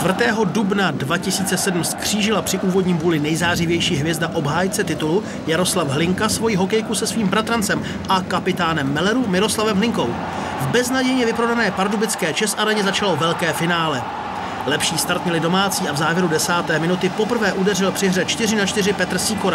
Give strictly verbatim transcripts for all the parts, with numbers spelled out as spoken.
čtvrtého dubna dva tisíce sedm skřížila při úvodním bůli nejzářivější hvězda obhájce titulu Jaroslav Hlinka svoji hokejku se svým bratrancem a kapitánem Meleru Miroslavem Hlinkou. V beznadějně vyprodané pardubické ČEZ areně začalo velké finále. Lepší start měli domácí a v závěru desáté minuty poprvé udeřil při hře čtyři na čtyři Petr Sýkora.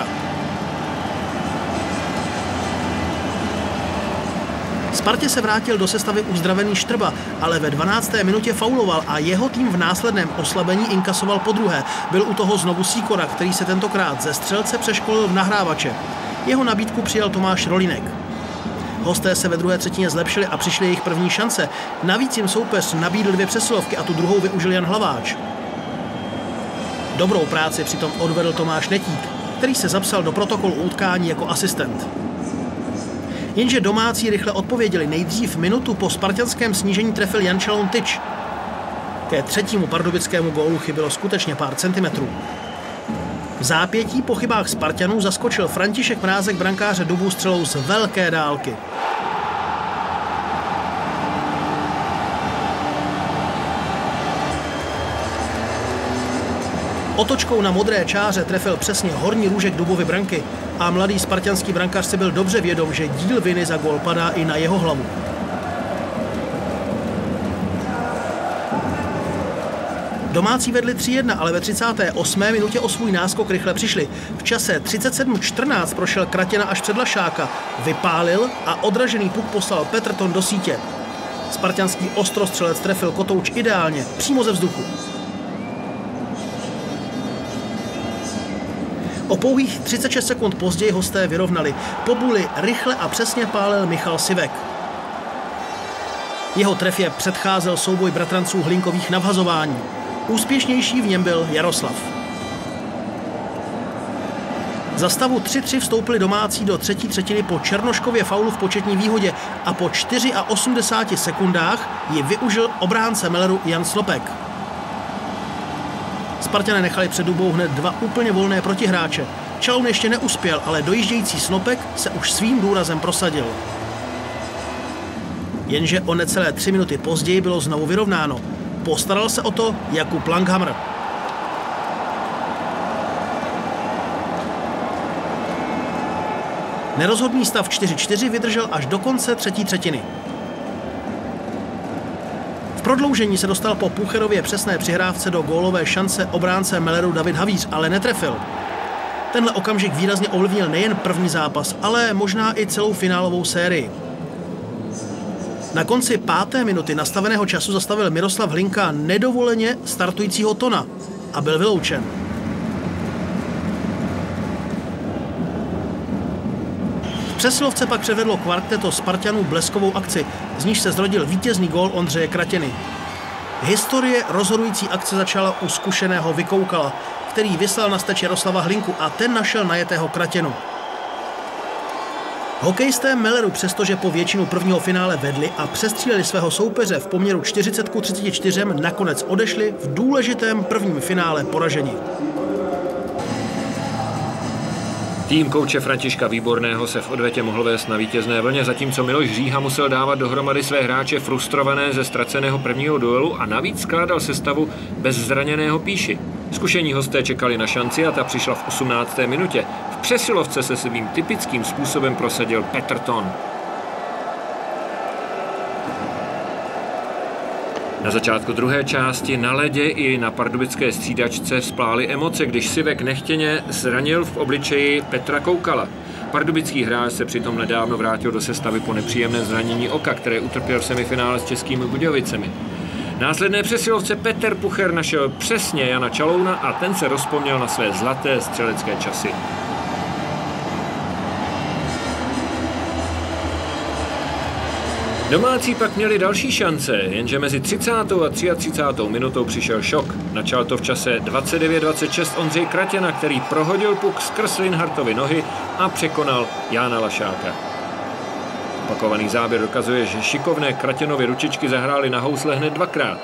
Spartě se vrátil do sestavy uzdravený Štrba, ale ve dvanácté minutě fauloval a jeho tým v následném oslabení inkasoval podruhé. Byl u toho znovu Sýkora, který se tentokrát ze střelce přeškolil v nahrávače. Jeho nabídku přijal Tomáš Rolínek. Hosté se ve druhé třetině zlepšili a přišly jejich první šance. Navíc jim soupeř nabídl dvě přesilovky a tu druhou využil Jan Hlaváč. Dobrou práci přitom odvedl Tomáš Netík, který se zapsal do protokolu utkání jako asistent. Jenže domácí rychle odpověděli. Nejdřív minutu po spartanském snížení trefil Jan Čaloun tyč. Ke třetímu pardubickému gólu chybělo skutečně pár centimetrů. V zápětí po chybách Spartanů zaskočil František Mrázek brankáře Dubů střelou z velké dálky. Otočkou na modré čáře trefil přesně horní růžek Dubovy branky a mladý spartanský brankář si byl dobře vědom, že díl viny za gól padá i na jeho hlavu. Domácí vedli tři jedna, ale ve třicáté osmé minutě o svůj náskok rychle přišli. V čase třicet sedm čtrnáct prošel Kratěna až před Lašáka, vypálil a odražený puk poslal Petr do sítě. Spartanský ostrostřelec trefil kotouč ideálně, přímo ze vzduchu. O pouhých třicet šest sekund později hosté vyrovnali. Po buli rychle a přesně pálil Michal Sivek. Jeho trefě předcházel souboj bratranců Hlinkových na vhazování. Úspěšnější v něm byl Jaroslav. Za stavu tři tři vstoupili domácí do třetí třetiny po Černoškově faulu v početní výhodě a po osmdesáti čtyřech sekundách ji využil obránce Meleru Jan Slopek. Spartané nechali před Dubou hned dva úplně volné protihráče. Čaloun ještě neuspěl, ale dojíždějící Snopek se už svým důrazem prosadil. Jenže o necelé tři minuty později bylo znovu vyrovnáno. Postaral se o to Jakub Langhammer. Nerozhodný stav čtyři čtyři vydržel až do konce třetí třetiny. V prodloužení se dostal po Pucherově přesné přihrávce do gólové šance obránce Meleru David Havíř, ale netrefil. Tenhle okamžik výrazně ovlivnil nejen první zápas, ale možná i celou finálovou sérii. Na konci páté minuty nastaveného času zastavil Miroslav Hlinka nedovoleně startujícího Tona a byl vyloučen. V přesilovce pak předvedlo kvarteto Spartanů bleskovou akci, z níž se zrodil vítězný gól Ondřeje Kratěny. Historie rozhodující akce začala u zkušeného Vykoukala, který vyslal na steč Jaroslava Hlinku a ten našel najetého Kratěnu. Hokejisté Meleru, přestože po většinu prvního finále vedli a přestříleli svého soupeře v poměru čtyřicet ku třiceti čtyřem, nakonec odešli v důležitém prvním finále poraženi. Tým kouče Františka Výborného se v odvetě mohl vést na vítězné vlně, zatímco Miloš Říha musel dávat dohromady své hráče frustrované ze ztraceného prvního duelu a navíc skládal sestavu bez zraněného Píši. Zkušení hosté čekali na šanci a ta přišla v osmnácté minutě. V přesilovce se svým typickým způsobem prosadil Petr Ton. Na začátku druhé části na ledě i na pardubické střídačce vzplály emoce, když Sivek nechtěně zranil v obličeji Petra Koukala. Pardubický hráč se přitom nedávno vrátil do sestavy po nepříjemném zranění oka, které utrpěl v semifinále s Českými Budějovicemi. Následné přesilovce Petr Pucher našel přesně Jana Čalouna a ten se rozpomněl na své zlaté střelecké časy. Domácí pak měli další šance, jenže mezi třicátou a třiatřicátou minutou přišel šok. Načal to v čase dvacet devět dvacet šest Ondřej Kratěna, který prohodil puk skrz Linhartovy nohy a překonal Jána Lašáka. Opakovaný záběr dokazuje, že šikovné Kratěnovy ručičky zahrály na housle hned dvakrát.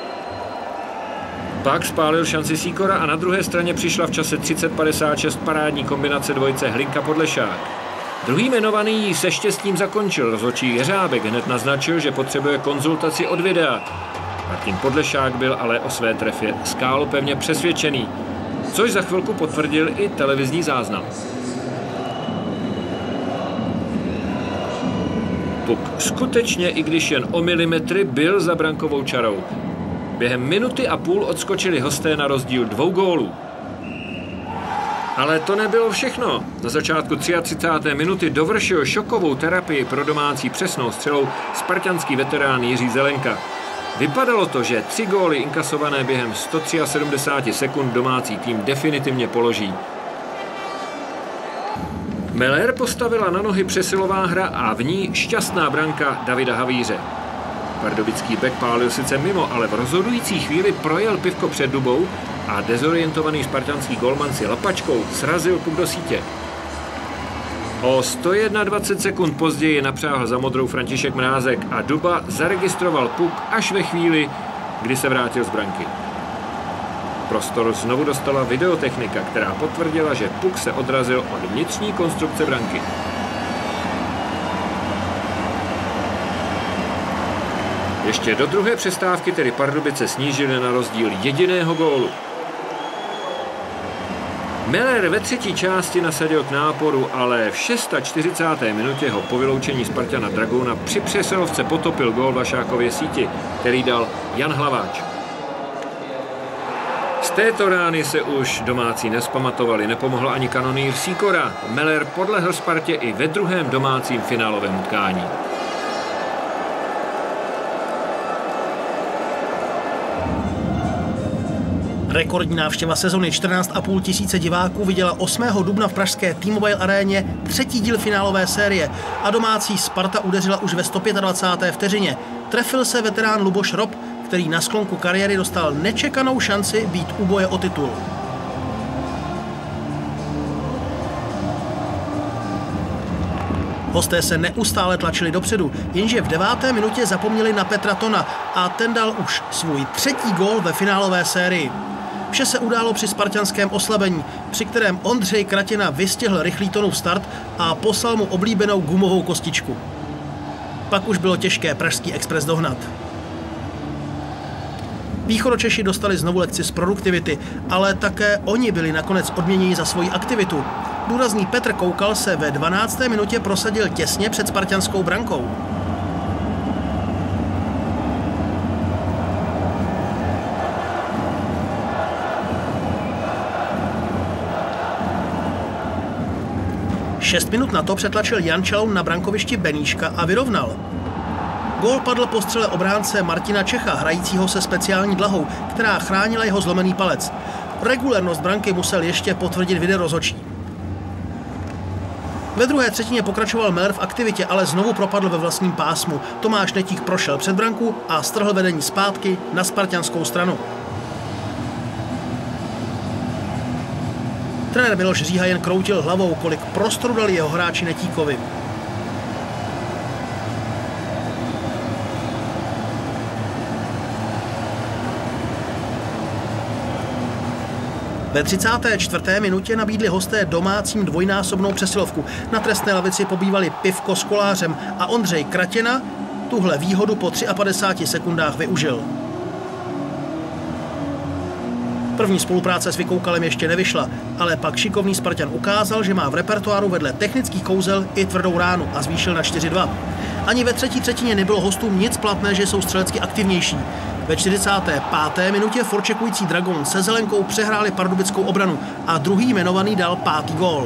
Pak spálil šanci Sýkora a na druhé straně přišla v čase třicet padesát šest parádní kombinace dvojice Hlinka Podlešák. Druhý jmenovaný ji se štěstím zakončil. Rozhodčí Jeřábek hned naznačil, že potřebuje konzultaci od videa. Martin Podlešák byl ale o své trefě skálopevně přesvědčený, což za chvilku potvrdil i televizní záznam. Puk skutečně, i když jen o milimetry, byl za brankovou čarou. Během minuty a půl odskočili hosté na rozdíl dvou gólů. Ale to nebylo všechno. Na začátku třicáté třetí minuty dovršil šokovou terapii pro domácí přesnou střelou spartanský veterán Jiří Zelenka. Vypadalo to, že tři góly inkasované během sto sedmdesát tři sekund domácí tým definitivně položí. Meller postavila na nohy přesilová hra a v ní šťastná branka Davida Havíře. Pardubický bek pálil sice mimo, ale v rozhodující chvíli projel pivko před dubou a dezorientovaný spartanský golman si lapačkou srazil puk do sítě. O sto dvacet jedna sekund později napřáhl za modrou František Mrázek a Duba zaregistroval puk až ve chvíli, kdy se vrátil z branky. Prostor znovu dostala videotechnika, která potvrdila, že puk se odrazil od vnitřní konstrukce branky. Ještě do druhé přestávky tedy Pardubice snížily na rozdíl jediného gólu. Meller ve třetí části nasadil k náporu, ale v čtyřicáté šesté minutě ho po vyloučení Spartana Dragouna při přesilovce potopil gól Vašákově síti, který dal Jan Hlaváč. Z této rány se už domácí nespamatovali, nepomohl ani kanonýr Sýkora. Meller podlehl Spartě i ve druhém domácím finálovém utkání. Rekordní návštěva sezony čtrnáct a půl tisíce diváků viděla osmého dubna v pražské T-Mobile aréně třetí díl finálové série a domácí Sparta udeřila už ve sto dvacáté páté vteřině. Trefil se veterán Luboš Rob, který na sklonku kariéry dostal nečekanou šanci být u boje o titul. Hosté se neustále tlačili dopředu, jenže v deváté minutě zapomněli na Petra Tona a ten dal už svůj třetí gól ve finálové sérii. Vše se událo při spartanském oslabení, při kterém Ondřej Kratina vystihl rychlý Tonův start a poslal mu oblíbenou gumovou kostičku. Pak už bylo těžké pražský Express dohnat. Východočeši dostali znovu lekci z produktivity, ale také oni byli nakonec odměněni za svoji aktivitu. Důrazný Petr Koukal se ve dvanácté minutě prosadil těsně před spartanskou brankou. Šest minut na to přetlačil Jan Čaloun na brankovišti Beníška a vyrovnal. Gól padl po střele obránce Martina Čecha, hrajícího se speciální dlahou, která chránila jeho zlomený palec. Regulérnost branky musel ještě potvrdit videorozhodčí. Ve druhé třetině pokračoval Meller v aktivitě, ale znovu propadl ve vlastním pásmu. Tomáš Netík prošel před branku a strhl vedení zpátky na spartanskou stranu. Trenér Miloš Říha jen kroutil hlavou, kolik prostoru dali jeho hráči Netíkovi. Ve třicáté čtvrté minutě nabídli hosté domácím dvojnásobnou přesilovku. Na trestné lavici pobývali Pivko s Kolářem a Ondřej Kratina tuhle výhodu po padesáti třech sekundách využil. První spolupráce s Vykoukalem ještě nevyšla, ale pak šikovný Spartan ukázal, že má v repertoáru vedle technických kouzel i tvrdou ránu a zvýšil na čtyři dva. Ani ve třetí třetině nebylo hostům nic platné, že jsou střelecky aktivnější. Ve čtyřicáté páté minutě forčekující Dragon se Zelenkou přehráli pardubickou obranu a druhý jmenovaný dal pátý gól.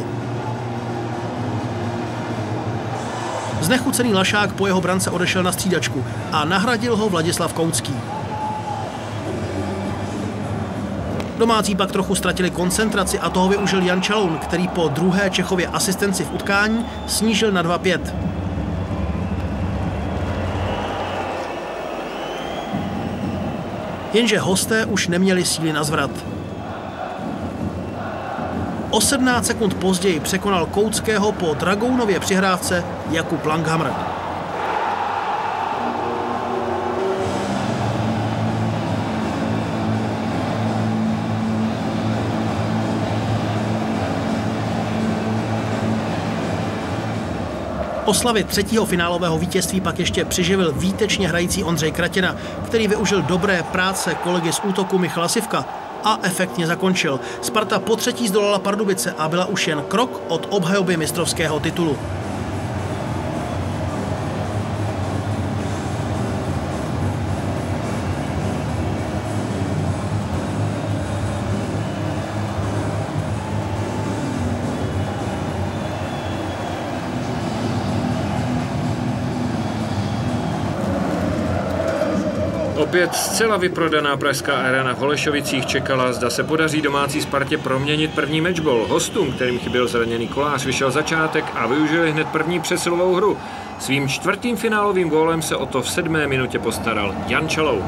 Znechucený Lašák po jeho brance odešel na střídačku a nahradil ho Vladislav Koucký. Domácí pak trochu ztratili koncentraci a toho využil Jan Čaloun, který po druhé Čechově asistenci v utkání snížil na dva pět. Jenže hosté už neměli síly na zvrat. O sedmnáct sekund později překonal Kouckého po Dragounově přihrávce Jakub Langhammer. Oslavy třetího finálového vítězství pak ještě přiživil výtečně hrající Ondřej Kratěna, který využil dobré práce kolegy z útoku Michala Sivka a efektně zakončil. Sparta po třetí zdolala Pardubice a byla už jen krok od obhajoby mistrovského titulu. Opět zcela vyprodaná pražská arena v Holešovicích čekala, zda se podaří domácí Spartě proměnit první matchball. Hostům, kterým chyběl zraněný Kolář, vyšel začátek a využili hned první přesilovou hru. Svým čtvrtým finálovým gólem se o to v sedmé minutě postaral Jan Čalou.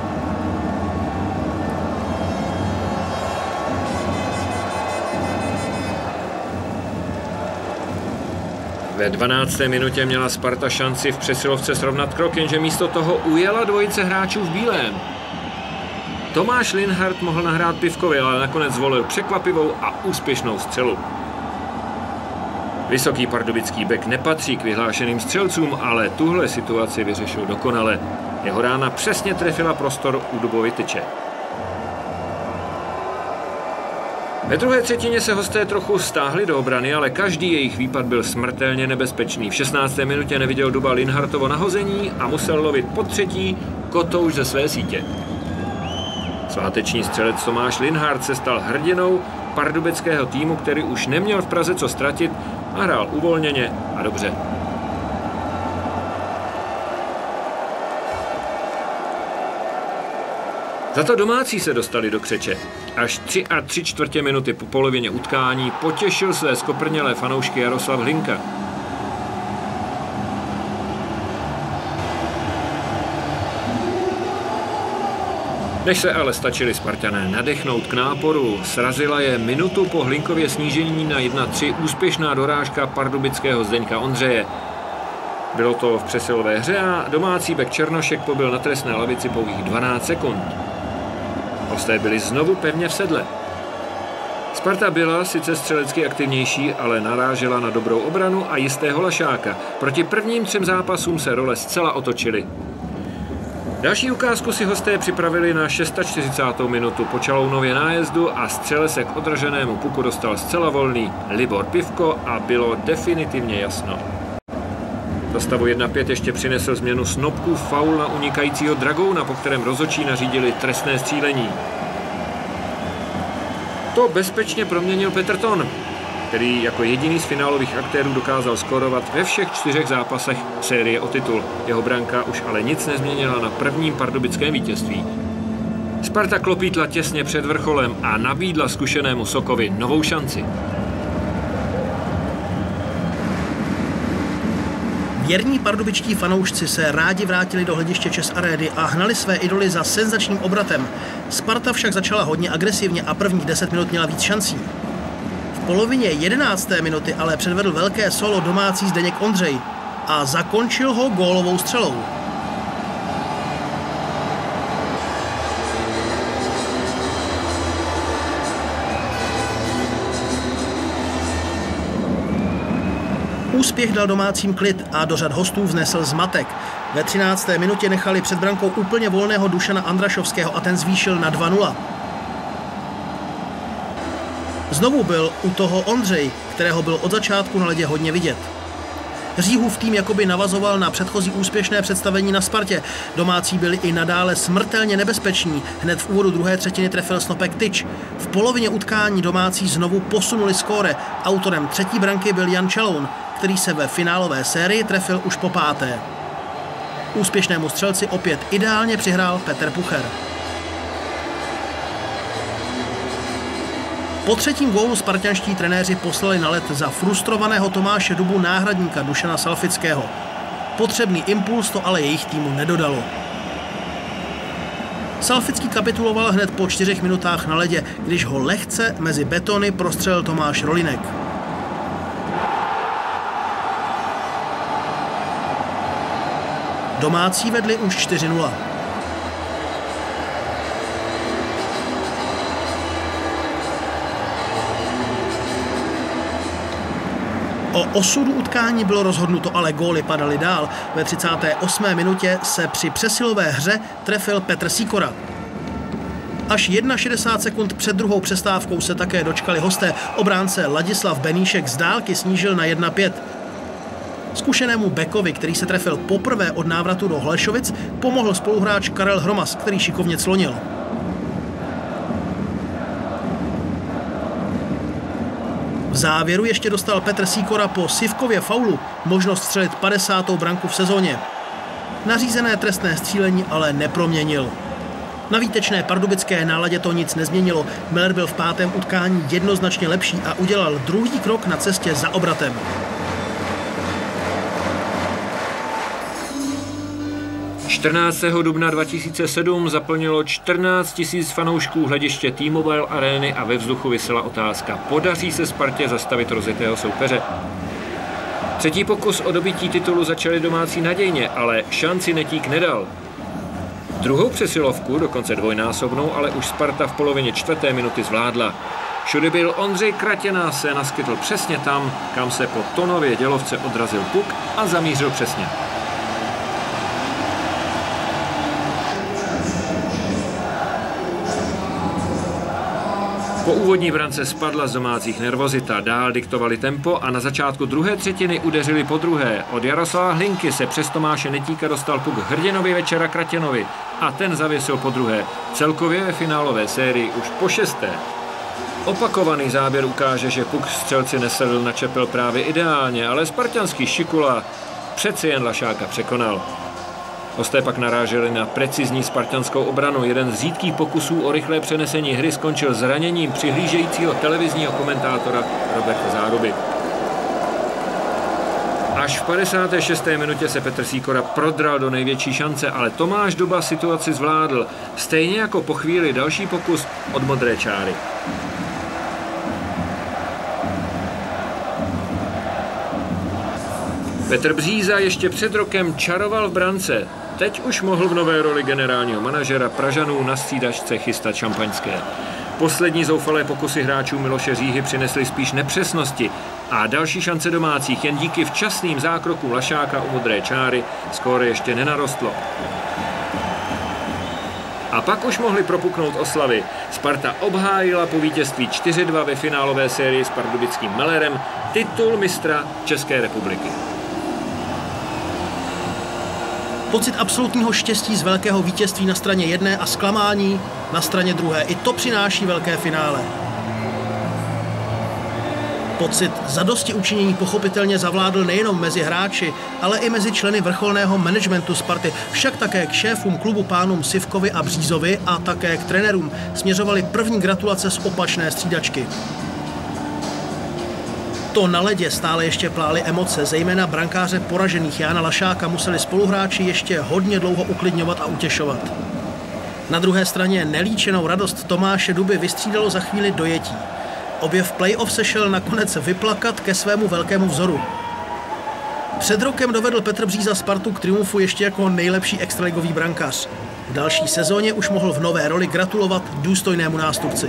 Ve dvanácté minutě měla Sparta šanci v přesilovce srovnat krok, jenže místo toho ujela dvojice hráčů v bílém. Tomáš Linhart mohl nahrát Pivkovi, ale nakonec zvolil překvapivou a úspěšnou střelu. Vysoký pardubický bek nepatří k vyhlášeným střelcům, ale tuhle situaci vyřešil dokonale. Jeho rána přesně trefila prostor u Dubovy tyče. Ve druhé třetině se hosté trochu stáhli do obrany, ale každý jejich výpad byl smrtelně nebezpečný. V šestnácté minutě neviděl Duba Linhartovo nahození a musel lovit po třetí kotouč ze své sítě. Sváteční střelec Tomáš Linhart se stal hrdinou pardubického týmu, který už neměl v Praze co ztratit a hrál uvolněně a dobře. Za to domácí se dostali do křeče. Až tři a tři čtvrtě minuty po polovině utkání potěšil své skoprnělé fanoušky Jaroslav Hlinka. Než se ale stačili Spartané nadechnout k náporu, srazila je minutu po Hlinkově snížení na jedna tři úspěšná dorážka pardubického Zdeňka Ondřeje. Bylo to v přesilové hře a domácí bek Černošek pobyl na trestné lavici pouhých dvanáct sekund. Hosté byli znovu pevně v sedle. Sparta byla sice střelecky aktivnější, ale narážela na dobrou obranu a jistého lašáka. Proti prvním třem zápasům se role zcela otočily. Další ukázku si hosté připravili na čtyřicátou šestou minutu po Čalounově nájezdu a střele se k odraženému puku dostal zcela volný Libor Pivko a bylo definitivně jasno. Za stavu jedna pět ještě přinesl změnu Snopkův faul na unikajícího Dragouna, po kterém rozhodčí nařídili trestné střílení. To bezpečně proměnil Petr Ton, který jako jediný z finálových aktérů dokázal skórovat ve všech čtyřech zápasech série o titul. Jeho branka už ale nic nezměnila na prvním pardubickém vítězství. Sparta klopítla těsně před vrcholem a nabídla zkušenému Sokovi novou šanci. Věrní pardubičtí fanoušci se rádi vrátili do hlediště ČEZ Arény a hnali své idoly za senzačním obratem. Sparta však začala hodně agresivně a prvních deset minut měla víc šancí. V polovině jedenácté minuty ale předvedl velké solo domácí Zdeněk Ondřej a zakončil ho gólovou střelou. Úspěch dal domácím klid a do řad hostů vznesl zmatek. Ve třinácté minutě nechali před brankou úplně volného Dušana Andrašovského a ten zvýšil na dva nula. Znovu byl u toho Ondřej, kterého byl od začátku na ledě hodně vidět. Říhův tým jakoby navazoval na předchozí úspěšné představení na Spartě. Domácí byli i nadále smrtelně nebezpeční. Hned v úvodu druhé třetiny trefil Snopek tyč. V polovině utkání domácí znovu posunuli skóre. Autorem třetí branky byl Jan Čaloun, který se ve finálové sérii trefil už po páté. Úspěšnému střelci opět ideálně přihrál Petr Pucher. Po třetím gólu spartanští trenéři poslali na led za frustrovaného Tomáše Dubu náhradníka Dušana Salfického. Potřebný impuls to ale jejich týmu nedodalo. Salfický kapituloval hned po čtyřech minutách na ledě, když ho lehce mezi betony prostřelil Tomáš Rolinek. Domácí vedli už čtyři nula. O osudu utkání bylo rozhodnuto, ale góly padaly dál. Ve třicáté osmé minutě se při přesilové hře trefil Petr Sýkora. Až šedesát jedna sekund před druhou přestávkou se také dočkali hosté. Obránce Ladislav Beníšek z dálky snížil na jedna pět. Zkušenému bekovi, který se trefil poprvé od návratu do Holešovic, pomohl spoluhráč Karel Hromas, který šikovně clonil. V závěru ještě dostal Petr Sýkora po Sivkově faulu možnost střelit padesátou branku v sezóně. Nařízené trestné střílení ale neproměnil. Na výtečné pardubické náladě to nic nezměnilo. Müller byl v pátém utkání jednoznačně lepší a udělal druhý krok na cestě za obratem. čtrnáctého dubna dva tisíce sedm zaplnilo čtrnáct tisíc fanoušků hlediště T-Mobile Areny a ve vzduchu visela otázka: podaří se Spartě zastavit rozjetého soupeře? Třetí pokus o dobytí titulu začali domácí nadějně, ale šanci Netík nedal. Druhou přesilovku, dokonce dvojnásobnou, ale už Sparta v polovině čtvrté minuty zvládla. Všude byl Ondřej Kratěná, se naskytl přesně tam, kam se po Tonově dělovce odrazil puk a zamířil přesně. Po úvodní brance spadla z domácích nervozita, dál diktovali tempo a na začátku druhé třetiny udeřili po druhé. Od Jaroslava Hlinky se přes Tomáše Netíka dostal puk Hrdinovi Večera Kratěnovi a ten zavěsil po druhé. Celkově ve finálové sérii už po šesté. Opakovaný záběr ukáže, že puk střelci nesedl na čepel právě ideálně, ale spartanský Šikula přeci jen Lašáka překonal. Hosté pak naráželi na precizní spartanskou obranu. Jeden z řídkých pokusů o rychlé přenesení hry skončil zraněním přihlížejícího televizního komentátora Roberta Záruby. Až v padesáté šesté minutě se Petr Sýkora prodral do největší šance, ale Tomáš Duba situaci zvládl. Stejně jako po chvíli další pokus od modré čáry. Petr Bříza ještě před rokem čaroval v brance. Teď už mohl v nové roli generálního manažera Pražanů na střídačce chystat šampaňské. Poslední zoufalé pokusy hráčů Miloše Říhy přinesly spíš nepřesnosti a další šance domácích jen díky včasným zákrokům Lašáka u modré čáry skóre ještě nenarostlo. A pak už mohli propuknout oslavy. Sparta obhájila po vítězství čtyři dva ve finálové sérii s pardubickým Müllerem titul mistra České republiky. Pocit absolutního štěstí z velkého vítězství na straně jedné a zklamání na straně druhé. I to přináší velké finále. Pocit zadosti učinění pochopitelně zavládl nejenom mezi hráči, ale i mezi členy vrcholného managementu Sparty. Však také k šéfům klubu pánům Sivkovi a Břízovi a také k trenérům směřovaly první gratulace z opačné střídačky. To na ledě stále ještě plály emoce, zejména brankáře poražených Jána Lašáka museli spoluhráči ještě hodně dlouho uklidňovat a utěšovat. Na druhé straně nelíčenou radost Tomáše Duby vystřídalo za chvíli dojetí. Objev playoff se šel nakonec vyplakat ke svému velkému vzoru. Před rokem dovedl Petr Bříza Spartu k triumfu ještě jako nejlepší extraligový brankář. V další sezóně už mohl v nové roli gratulovat důstojnému nástupci.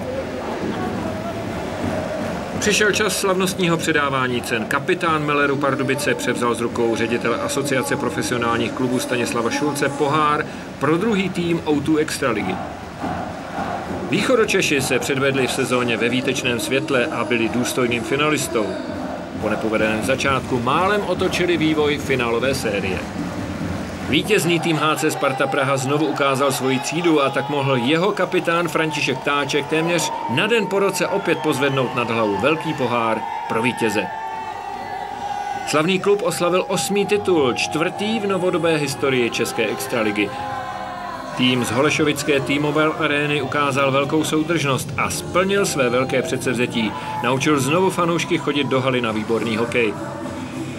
Přišel čas slavnostního předávání cen. Kapitán Mülleru Pardubice převzal z rukou ředitele Asociace profesionálních klubů Stanislava Šulce pohár pro druhý tým ó dva Extraligy. Východočeši se předvedli v sezóně ve výtečném světle a byli důstojným finalistou. Po nepovedeném začátku málem otočili vývoj finálové série. Vítězný tým há cé Sparta Praha znovu ukázal svoji třídu a tak mohl jeho kapitán František Táček téměř na den po roce opět pozvednout nad hlavu velký pohár pro vítěze. Slavný klub oslavil osmý titul, čtvrtý v novodobé historii České extraligy. Tým z holešovické T-Mobile Areny ukázal velkou soudržnost a splnil své velké předsevzetí. Naučil znovu fanoušky chodit do haly na výborný hokej.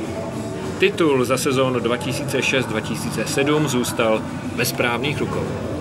Titul za sezónu dva tisíce šest dva tisíce sedm zůstal ve správných rukou.